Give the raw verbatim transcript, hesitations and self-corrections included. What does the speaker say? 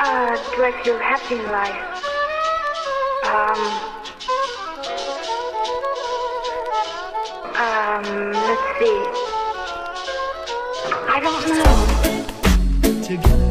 Uh, do I feel happy in life? Um, um, let's see. I don't know. Together.